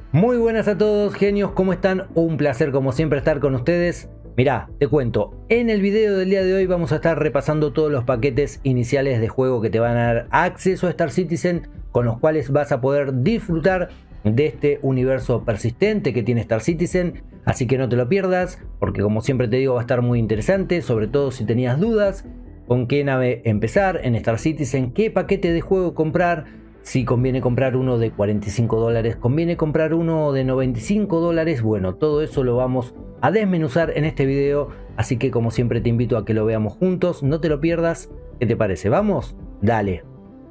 Muy buenas a todos, genios, ¿cómo están? Un placer como siempre estar con ustedes. Mirá, te cuento, en el video del día de hoy vamos a estar repasando todos los paquetes iniciales de juego que te van a dar acceso a Star Citizen, con los cuales vas a poder disfrutar de este universo persistente que tiene Star Citizen. Así que no te lo pierdas, porque como siempre te digo va a estar muy interesante, sobre todo si tenías dudas con qué nave empezar en Star Citizen, qué paquete de juego comprar. Si conviene comprar uno de $45, conviene comprar uno de $95. Bueno, todo eso lo vamos a desmenuzar en este video, así que como siempre te invito a que lo veamos juntos, no te lo pierdas. ¿Qué te parece? ¿Vamos? Dale.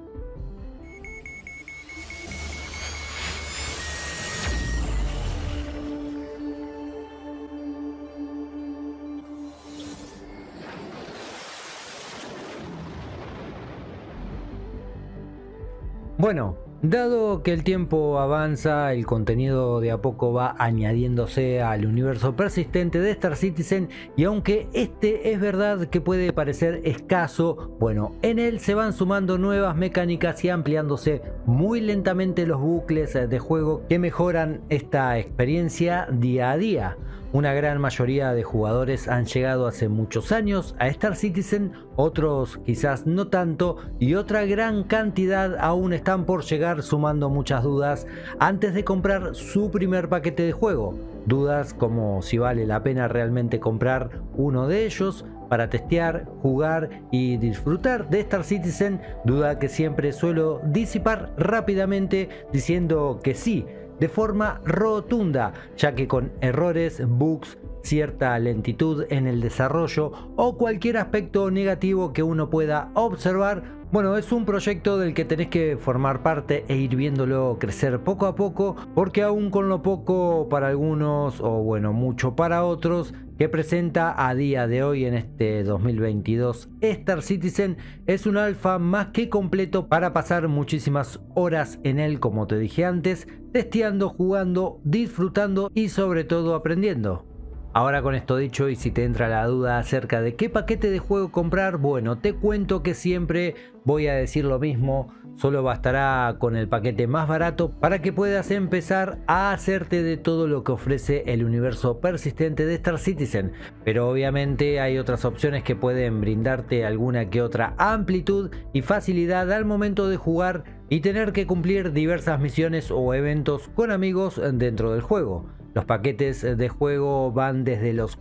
Bueno, dado que el tiempo avanza, el contenido de a poco va añadiéndose al universo persistente de Star Citizen, y aunque este es verdad que puede parecer escaso, bueno, en él se van sumando nuevas mecánicas y ampliándose muy lentamente los bucles de juego que mejoran esta experiencia día a día. Una gran mayoría de jugadores han llegado hace muchos años a Star Citizen, otros quizás no tanto, y otra gran cantidad aún están por llegar, sumando muchas dudas antes de comprar su primer paquete de juego. Dudas como si vale la pena realmente comprar uno de ellos para testear, jugar y disfrutar de Star Citizen, duda que siempre suelo disipar rápidamente diciendo que sí, de forma rotunda, ya que con errores, bugs, cierta lentitud en el desarrollo o cualquier aspecto negativo que uno pueda observar, bueno, es un proyecto del que tenés que formar parte e ir viéndolo crecer poco a poco, porque aún con lo poco para algunos o bueno, mucho para otros que presenta a día de hoy en este 2022, Star Citizen es un alfa más que completo para pasar muchísimas horas en él, como te dije antes, testeando, jugando, disfrutando y sobre todo aprendiendo. Ahora con esto dicho, y si te entra la duda acerca de qué paquete de juego comprar, bueno, te cuento que siempre voy a decir lo mismo, solo bastará con el paquete más barato para que puedas empezar a hacerte de todo lo que ofrece el universo persistente de Star Citizen, pero obviamente hay otras opciones que pueden brindarte alguna que otra amplitud y facilidad al momento de jugar y tener que cumplir diversas misiones o eventos con amigos dentro del juego. Los paquetes de juego van desde los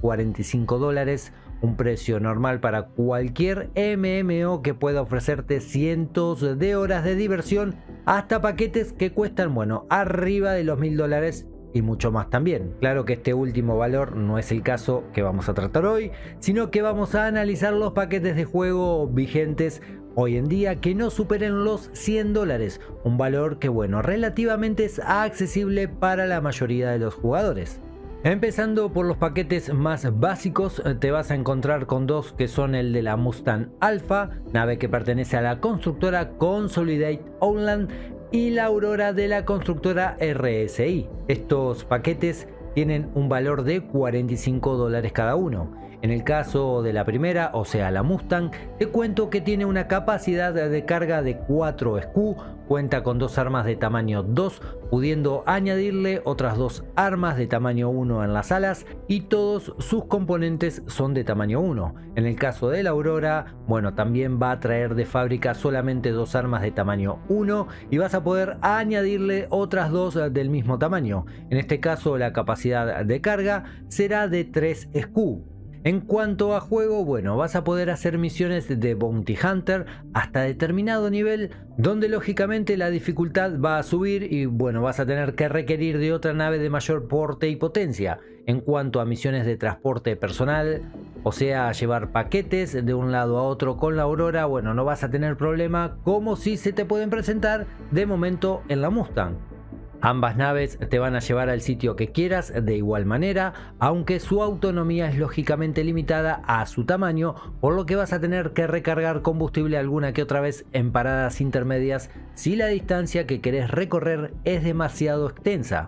$45, un precio normal para cualquier MMO que pueda ofrecerte cientos de horas de diversión, hasta paquetes que cuestan, bueno, arriba de los $1000 y mucho más también. Claro que este último valor no es el caso que vamos a tratar hoy, sino que vamos a analizar los paquetes de juego vigentes hoy en día que no superen los $100, un valor que bueno, relativamente es accesible para la mayoría de los jugadores. Empezando por los paquetes más básicos, te vas a encontrar con dos que son el de la Mustang Alpha, nave que pertenece a la constructora Consolidate Outland, y la Aurora de la constructora RSI. Estos paquetes tienen un valor de $45 cada uno. En el caso de la primera, o sea la Mustang, te cuento que tiene una capacidad de carga de 4 SKU, cuenta con dos armas de tamaño 2, pudiendo añadirle otras dos armas de tamaño 1 en las alas, y todos sus componentes son de tamaño 1. En el caso de la Aurora, bueno, también va a traer de fábrica solamente dos armas de tamaño 1 y vas a poder añadirle otras dos del mismo tamaño. En este caso la capacidad de carga será de 3 SKU. En cuanto a juego, bueno, vas a poder hacer misiones de Bounty Hunter hasta determinado nivel, donde lógicamente la dificultad va a subir y bueno, vas a tener que requerir de otra nave de mayor porte y potencia. En cuanto a misiones de transporte personal, o sea, llevar paquetes de un lado a otro con la Aurora, bueno, no vas a tener problema, como si se te pueden presentar de momento en la Mustang. Ambas naves te van a llevar al sitio que quieras de igual manera, aunque su autonomía es lógicamente limitada a su tamaño, por lo que vas a tener que recargar combustible alguna que otra vez en paradas intermedias si la distancia que querés recorrer es demasiado extensa.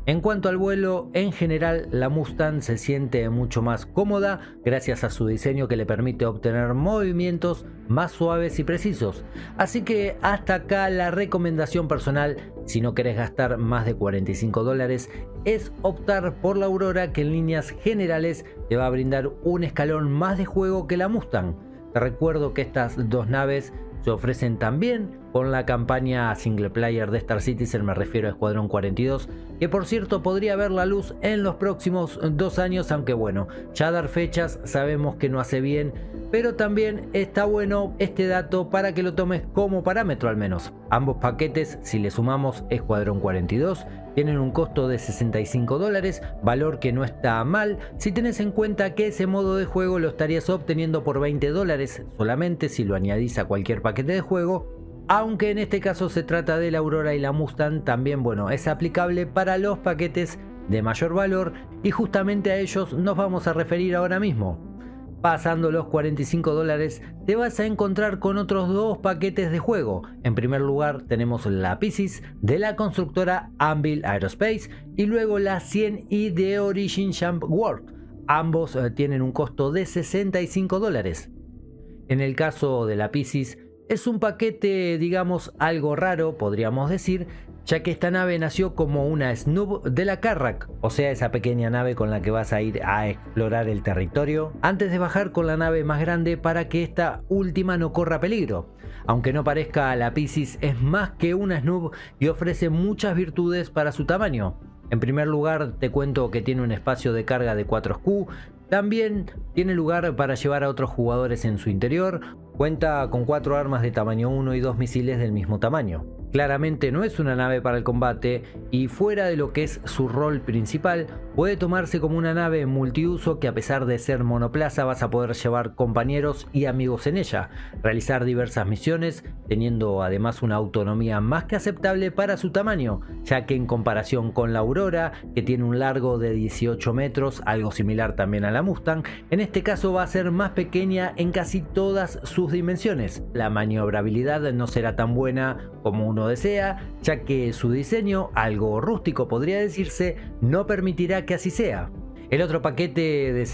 En cuanto al vuelo, en general la Mustang se siente mucho más cómoda gracias a su diseño que le permite obtener movimientos más suaves y precisos. Así que hasta acá la recomendación personal, si no querés gastar más de $45, es optar por la Aurora, que en líneas generales te va a brindar un escalón más de juego que la Mustang. Te recuerdo que estas dos naves se ofrecen también con la campaña single player de Star Citizen, me refiero a Escuadrón 42, que por cierto podría ver la luz en los próximos 2 años, aunque bueno, ya dar fechas sabemos que no hace bien, pero también está bueno este dato para que lo tomes como parámetro al menos. Ambos paquetes, si le sumamos Escuadrón 42, tienen un costo de $65, valor que no está mal si tenés en cuenta que ese modo de juego lo estarías obteniendo por $20 solamente si lo añadís a cualquier paquete de juego. Aunque en este caso se trata de la Aurora y la Mustang, también bueno, es aplicable para los paquetes de mayor valor y justamente a ellos nos vamos a referir ahora mismo. Pasando los $45 te vas a encontrar con otros dos paquetes de juego. En primer lugar tenemos la Pisces de la constructora Anvil Aerospace y luego la 100i de Origin Jump World. Ambos tienen un costo de $65. En el caso de la Pisces es un paquete, digamos, algo raro, podríamos decir, ya que esta nave nació como una Snub de la Carrack, o sea, esa pequeña nave con la que vas a ir a explorar el territorio, antes de bajar con la nave más grande para que esta última no corra peligro. Aunque no parezca, la Pisces es más que una Snub y ofrece muchas virtudes para su tamaño. En primer lugar, te cuento que tiene un espacio de carga de 4Q, también tiene lugar para llevar a otros jugadores en su interior, cuenta con 4 armas de tamaño 1 y 2 misiles del mismo tamaño. Claramente no es una nave para el combate y fuera de lo que es su rol principal, puede tomarse como una nave multiuso que a pesar de ser monoplaza vas a poder llevar compañeros y amigos en ella, realizar diversas misiones, teniendo además una autonomía más que aceptable para su tamaño, ya que en comparación con la Aurora, que tiene un largo de 18 metros, algo similar también a la Mustang, en este caso va a ser más pequeña en casi todas sus dimensiones. La maniobrabilidad no será tan buena como uno desea, ya que su diseño, algo rústico podría decirse, no permitirá que así sea. El otro paquete de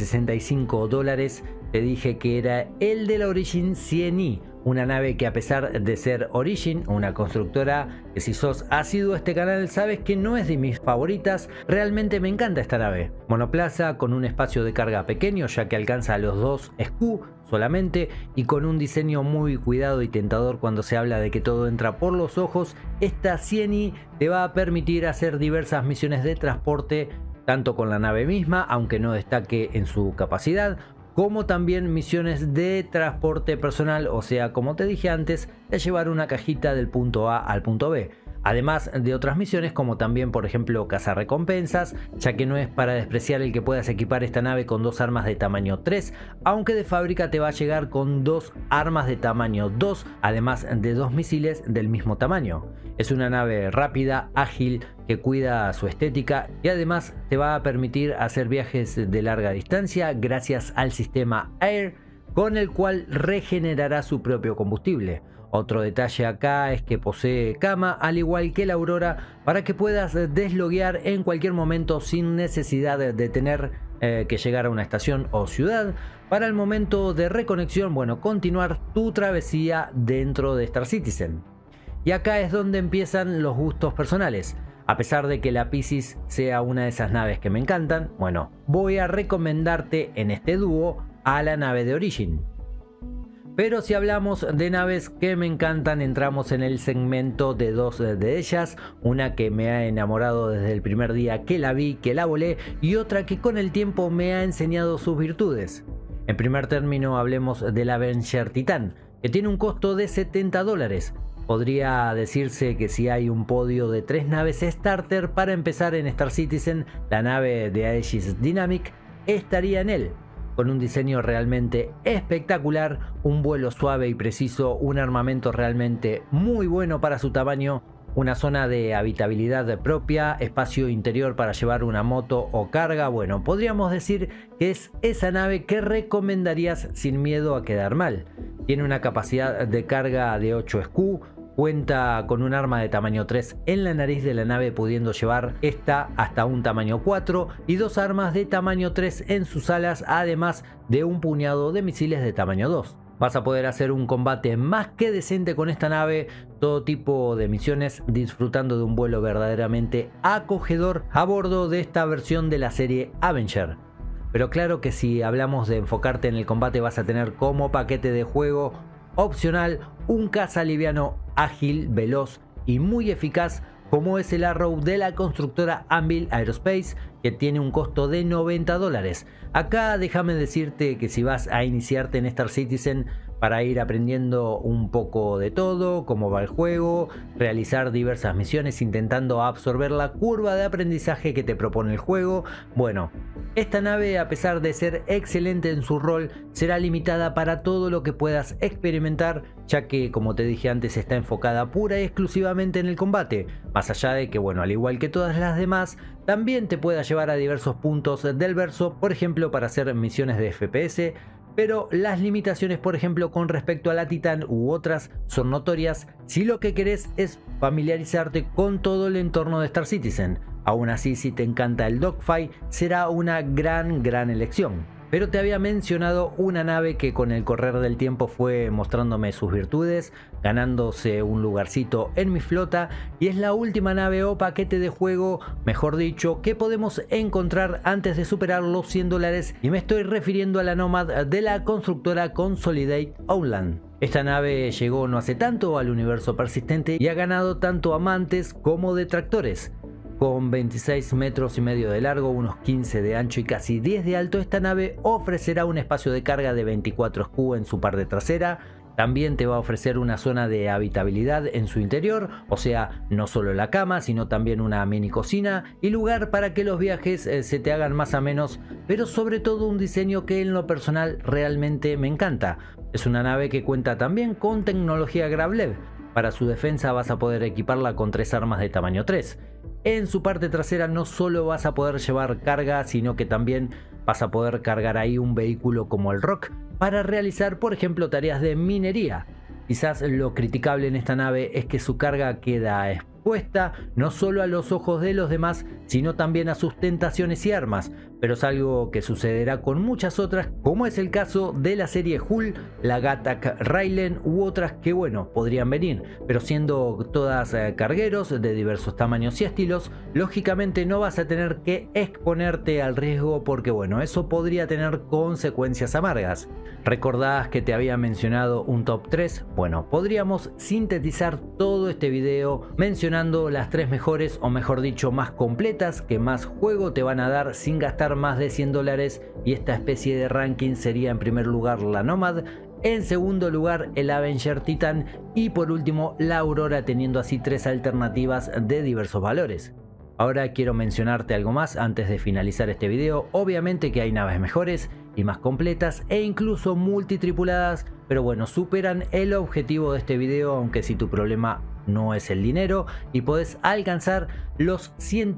$65 te dije que era el de la Origin 100i, una nave que a pesar de ser Origin, una constructora que si sos asiduo a este canal sabes que no es de mis favoritas, realmente me encanta esta nave. Monoplaza con un espacio de carga pequeño ya que alcanza los 2 SQ solamente y con un diseño muy cuidado y tentador cuando se habla de que todo entra por los ojos, esta 100i te va a permitir hacer diversas misiones de transporte tanto con la nave misma, aunque no destaque en su capacidad, como también misiones de transporte personal, o sea, como te dije antes, de llevar una cajita del punto A al punto B. Además de otras misiones como también por ejemplo cazarrecompensas, ya que no es para despreciar el que puedas equipar esta nave con 2 armas de tamaño 3, aunque de fábrica te va a llegar con 2 armas de tamaño 2, además de 2 misiles del mismo tamaño. Es una nave rápida, ágil, que cuida su estética y además te va a permitir hacer viajes de larga distancia gracias al sistema Air, con el cual regenerará su propio combustible. Otro detalle acá es que posee cama al igual que la Aurora para que puedas desloguear en cualquier momento sin necesidad de tener que llegar a una estación o ciudad para el momento de reconexión, bueno, continuar tu travesía dentro de Star Citizen. Y acá es donde empiezan los gustos personales. A pesar de que la Pisces sea una de esas naves que me encantan, bueno, voy a recomendarte en este dúo a la nave de Origin. Pero si hablamos de naves que me encantan, entramos en el segmento de 2 de ellas, una que me ha enamorado desde el primer día que la vi, que la volé, y otra que con el tiempo me ha enseñado sus virtudes. En primer término hablemos de la Avenger Titan, que tiene un costo de $70. Podría decirse que si hay un podio de 3 naves starter para empezar en Star Citizen, la nave de Aegis Dynamic estaría en él. Con un diseño realmente espectacular, un vuelo suave y preciso, un armamento realmente muy bueno para su tamaño, una zona de habitabilidad propia, espacio interior para llevar una moto o carga, bueno, podríamos decir que es esa nave que recomendarías sin miedo a quedar mal. Tiene una capacidad de carga de 8 SQ, Cuenta con un arma de tamaño 3 en la nariz de la nave, pudiendo llevar esta hasta un tamaño 4 y 2 armas de tamaño 3 en sus alas, además de un puñado de misiles de tamaño 2. Vas a poder hacer un combate más que decente con esta nave, todo tipo de misiones, disfrutando de un vuelo verdaderamente acogedor a bordo de esta versión de la serie Avenger. Pero claro que si hablamos de enfocarte en el combate, vas a tener como paquete de juego opcional un caza liviano ágil, veloz y muy eficaz, como es el Arrow de la constructora Anvil Aerospace, que tiene un costo de $90. Acá déjame decirte que si vas a iniciarte en Star Citizen para ir aprendiendo un poco de todo, cómo va el juego, realizar diversas misiones intentando absorber la curva de aprendizaje que te propone el juego, bueno, esta nave, a pesar de ser excelente en su rol, será limitada para todo lo que puedas experimentar, ya que, como te dije antes, está enfocada pura y exclusivamente en el combate, más allá de que, bueno, al igual que todas las demás, también te pueda llevar a diversos puntos del verso, por ejemplo para hacer misiones de FPS, pero las limitaciones, por ejemplo con respecto a la Titan u otras, son notorias si lo que querés es familiarizarte con todo el entorno de Star Citizen. Aún así, si te encanta el dogfight, será una gran elección. Pero te había mencionado una nave que con el correr del tiempo fue mostrándome sus virtudes, ganándose un lugarcito en mi flota, y es la última nave o paquete de juego, mejor dicho, que podemos encontrar antes de superar los $100, y me estoy refiriendo a la Nomad de la constructora Consolidate Outland. Esta nave llegó no hace tanto al universo persistente y ha ganado tanto amantes como detractores. Con 26 metros y medio de largo, unos 15 de ancho y casi 10 de alto, esta nave ofrecerá un espacio de carga de 24 SKU en su parte trasera. También te va a ofrecer una zona de habitabilidad en su interior, o sea, no solo la cama, sino también una mini cocina y lugar para que los viajes se te hagan más amenos, pero sobre todo un diseño que en lo personal realmente me encanta. Es una nave que cuenta también con tecnología Gravlev. Para su defensa vas a poder equiparla con 3 armas de tamaño 3. En su parte trasera no solo vas a poder llevar carga, sino que también vas a poder cargar ahí un vehículo como el Rock para realizar, por ejemplo, tareas de minería. Quizás lo criticable en esta nave es que su carga queda expuesta no solo a los ojos de los demás, sino también a sus tentaciones y armas, pero es algo que sucederá con muchas otras, como es el caso de la serie Hull, la Gattac Raylen u otras que, bueno, podrían venir, pero siendo todas cargueros de diversos tamaños y estilos, lógicamente no vas a tener que exponerte al riesgo porque, bueno, eso podría tener consecuencias amargas. ¿Recordás que te había mencionado un top 3? Bueno, podríamos sintetizar todo este video mencionando las 3 mejores, o mejor dicho, más completas, que más juego te van a dar sin gastar más de $100, y esta especie de ranking sería: en primer lugar la Nomad, en segundo lugar el Avenger Titan y por último la Aurora, teniendo así 3 alternativas de diversos valores. Ahora quiero mencionarte algo más antes de finalizar este video. Obviamente que hay naves mejores y más completas e incluso multitripuladas, pero bueno, superan el objetivo de este video, aunque si tu problema no es el dinero y podés alcanzar los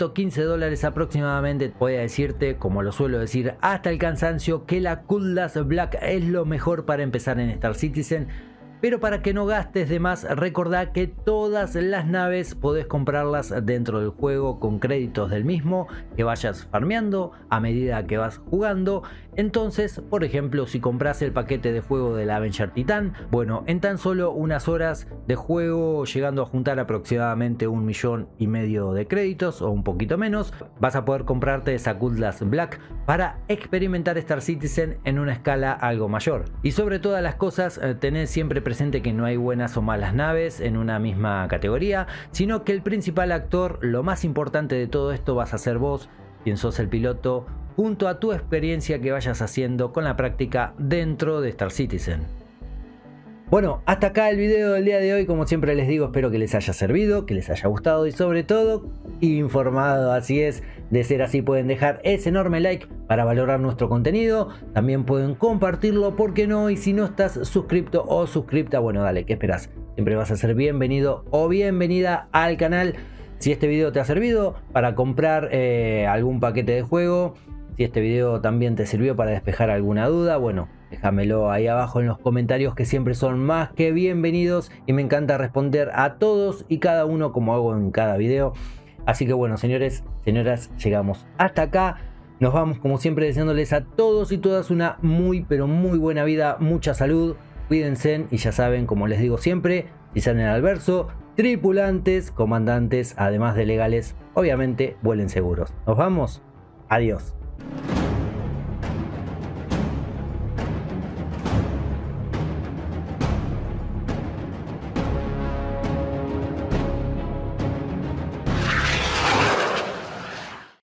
$115 aproximadamente, voy a decirte, como lo suelo decir hasta el cansancio, que la Cutlass Black es lo mejor para empezar en Star Citizen. Pero para que no gastes de más, recordá que todas las naves podés comprarlas dentro del juego con créditos del mismo que vayas farmeando a medida que vas jugando. Entonces, por ejemplo, si compras el paquete de juego del Avenger Titan, bueno, en tan solo unas horas de juego, llegando a juntar aproximadamente 1,5 millones de créditos o un poquito menos, vas a poder comprarte esa Cutlass Black para experimentar Star Citizen en una escala algo mayor. Y sobre todas las cosas, tenés siempre presente que no hay buenas o malas naves en una misma categoría, sino que el principal actor, lo más importante de todo esto, vas a ser vos, quien sos el piloto, junto a tu experiencia que vayas haciendo con la práctica dentro de Star Citizen. Bueno, hasta acá el video del día de hoy. Como siempre les digo, espero que les haya servido, que les haya gustado y sobre todo informado. Así es, de ser así pueden dejar ese enorme like para valorar nuestro contenido. También pueden compartirlo, ¿por qué no? Y si no estás suscripto o suscripta, bueno, dale, ¿qué esperas? Siempre vas a ser bienvenido o bienvenida al canal. Si este video te ha servido para comprar algún paquete de juego, Si este video también te sirvió para despejar alguna duda, bueno, déjamelo ahí abajo en los comentarios, que siempre son más que bienvenidos y me encanta responder a todos y cada uno como hago en cada video. Así que bueno, señores, señoras, llegamos hasta acá. Nos vamos como siempre deseándoles a todos y todas una muy pero muy buena vida, mucha salud, cuídense y ya saben, como les digo siempre, si salen al verso, tripulantes, comandantes, además de legales, obviamente vuelen seguros. Nos vamos, adiós.